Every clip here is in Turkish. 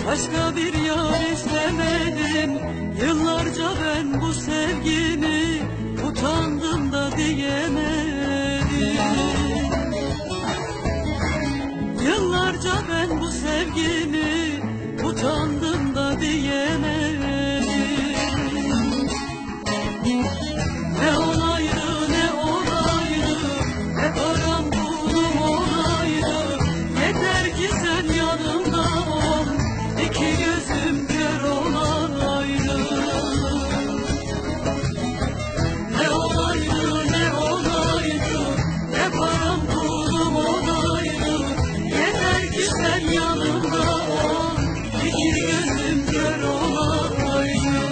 Başka bir yar istemedim. Yıllarca ben bu sevgimi utandım da diyemedim. Yıllarca ben bu sevgimi utandım da diyemedim. Ne olaydı ne olaydı, ne param pulum olaydı, yeter ki sen yanımda ol, iki gözüm kör olaydı. Ne olaydı ne olaydı, ne param pulum olaydı, yeter ki sen yanımda ol, iki gözüm kör olaydı.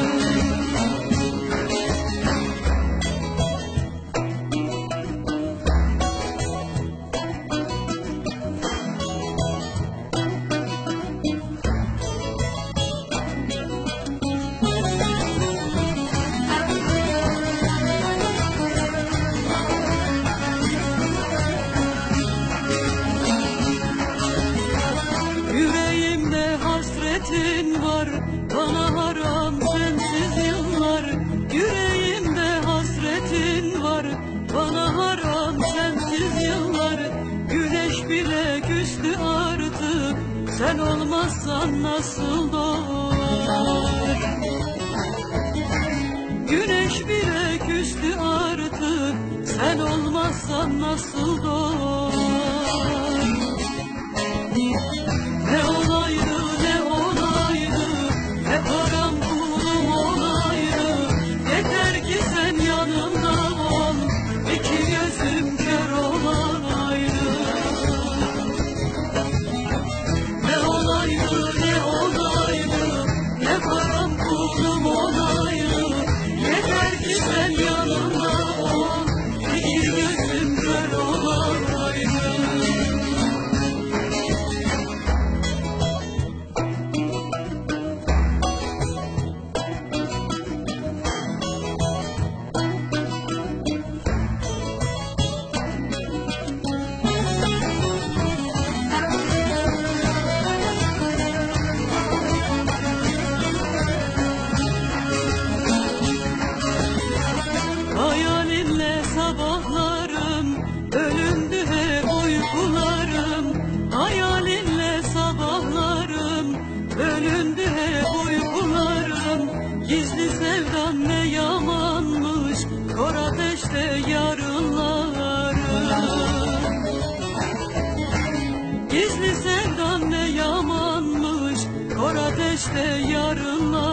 Yüreğimde hasretin var, bana haram sensiz yıllar. Yüreğimde hasretin var, bana haram sensiz yıllar. Güneş bile küstü artık, sen olmazsan nasıl doğar? Güneş bile küstü artık, sen olmazsan nasıl doğar? Ne olaydı ne olaydı, ne param pulum olaydı, yeter ki sen yanımda ol, iki gözüm kör olaydı. Ne olaydı ne olaydı, ne param pulum olaydı, yeter ki sen yanımda ol, iki gözüm kör olaydı. Hayalinle sabahlarım, bölündü hep uykularım. Hayalinle sabahlarım, bölündü hep uykularım. Gizli sevdan ne yamanmış, kor ateşte yarınlarım. Gizli sevdan ne yamanmış, kor ateşte yarınlarım.